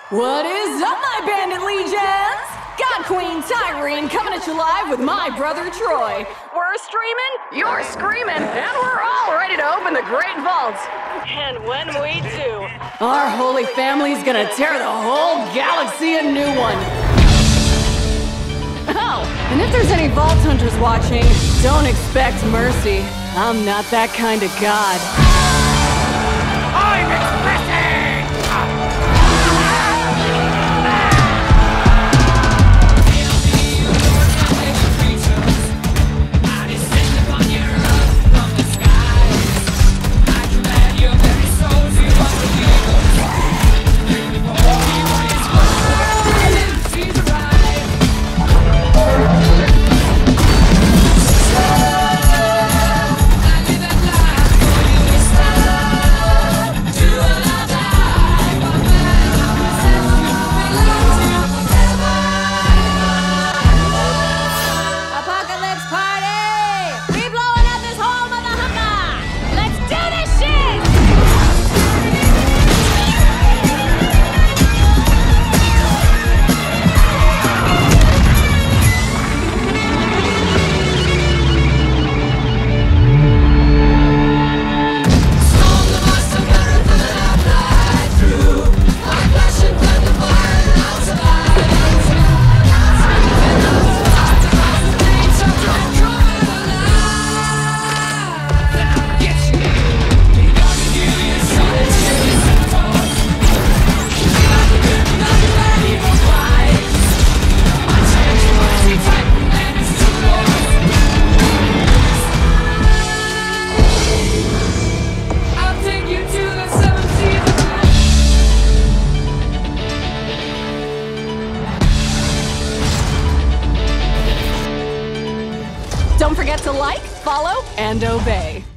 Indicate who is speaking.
Speaker 1: What is up, my bandit legions? God Queen Tyrene coming at you live with my brother Troy. We're streaming, you're screaming, and we're all ready to open the Great Vault. And when we do, our holy family's gonna tear the whole galaxy a new one. Oh, and if there's any Vault Hunters watching, don't expect mercy. I'm not that kind of god.
Speaker 2: I'm expressing!
Speaker 1: Don't forget to like, follow, and obey.